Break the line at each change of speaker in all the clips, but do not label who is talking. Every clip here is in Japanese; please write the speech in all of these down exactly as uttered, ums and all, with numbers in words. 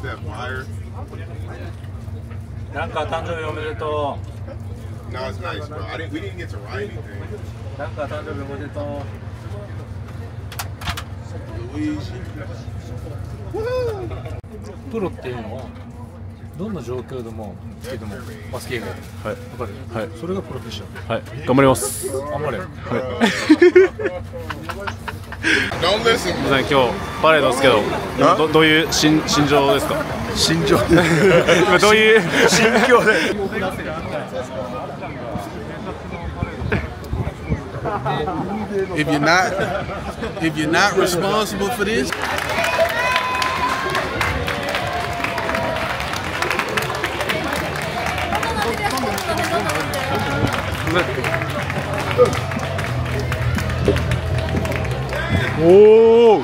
なんか誕生日おめでとう。
No, it's nice, bro. I didn't. We didn't get to ride anything.
なんか誕生日おめでとう。プロっていうのはどんな状況でもスケートもバスケ以外で、はい、わかる、はい、それがプロフェッショナル。はい、頑張ります。頑張れ。はい。
Don't listen.
今日パレードですけど、今どどういう心心情ですか？
心情。
今どういう
心境で。If you're not, if you're not responsible for this.
Oh!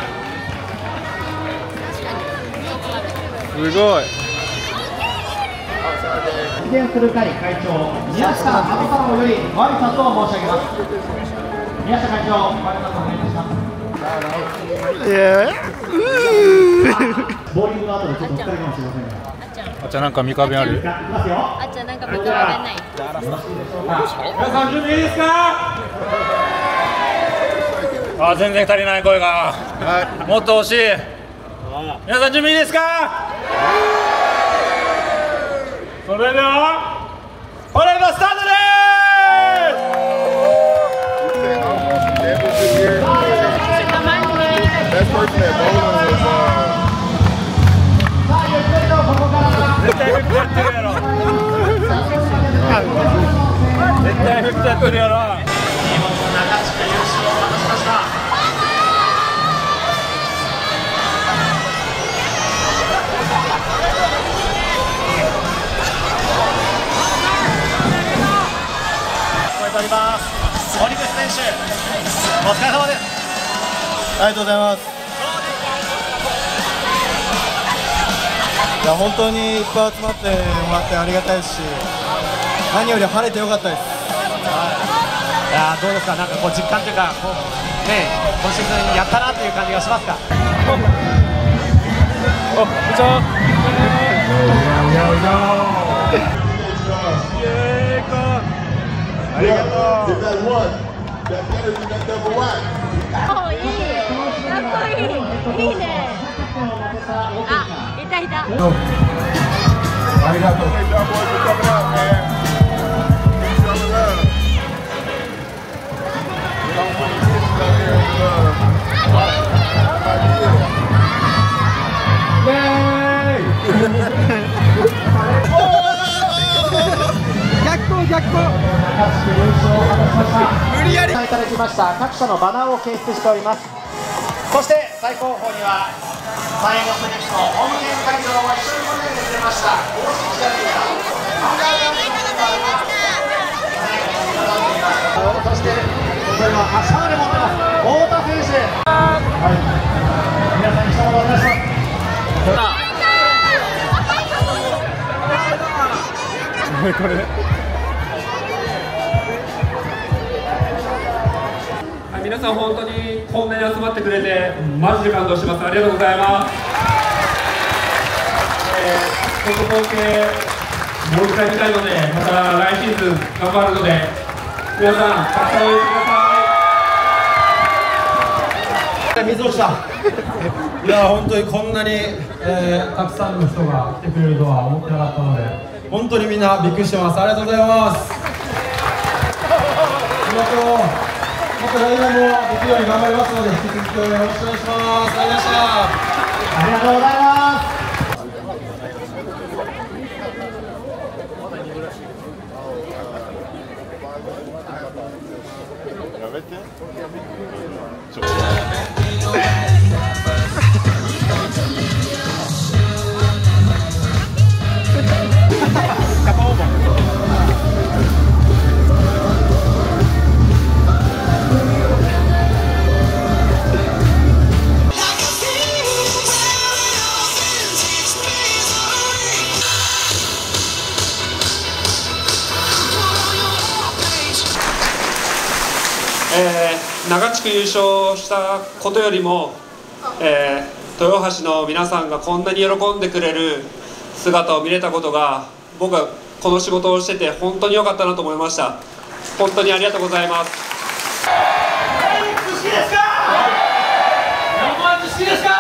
すごい。
出演する会会長宮下和太郎よりご挨拶を申し上げます。宮下会長、ご挨拶お願いします。ボーリングの後でちょっとお疲れかもしれませんが。
あっちゃんなんか見かべある？
あっちゃんなんか見かべない。
皆さん準備いいですか？
あ、全然足りない声が。もっと欲しい。皆さん準備いいですか？それではパレードスタートです。絶対フックやってるやろ。絶対フックやってるやろ。
見事中地区優勝を果たしました。
取ります。森口選手、お疲れ様です。
ありがとうございます。いや本当にいっぱい集まってもらってありがたいし、何より晴れてよかったです。
いやどうですか、なんかこう実感というか、こうね、今シーズンやったなという感じがしますか。
お、こんにちは。
ありがとう。
おいい、かっこいい、いいね。あ、いたいた。
ありがとう。
無理やりいただきました各社のバナーを掲出しております。そして最高峰にはサイエンスセレクトホームゲーム会場を一緒に盛り上げてくれました大関ジャニーそしてこれは明日まで持ってます太田選手、はい、皆さんに一言お願いします。
これ
皆さん本当にこんなに集まってくれてマジで感動してます。ありがとうございます。えー、この光景もう一回見たいので、また来シーズン頑張るので皆さんたくさん応援してください。
水落ちた。いや本当にこんなに、えー、たくさんの人が来てくれるとは思ってなかったので、本当にみんなびっくりしてます。ありがとうございます。ありがとう。また来年もできるように頑張りますので、引き続きよろしくお願いします。ありがとうございました。
ありがとうございます。
やめて。
えー、長地区優勝したことよりも
えー、豊橋の皆さんがこんなに喜んでくれる姿を見れたことが、僕はこの仕事をしてて本当に良かったなと思いました。本当にありがとうございます。
好きですか？山内好きですか？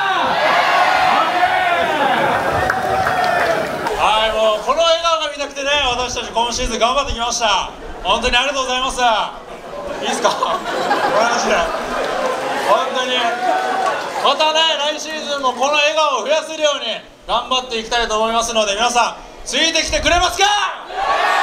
はい、もうこの笑顔が見たくてね、私たち今シーズン頑張ってきました。本当にありがとうございます。いいですか？マジで本当にまたね、来シーズンもこの笑顔を増やせるように頑張っていきたいと思いますので、皆さんついてきてくれますか？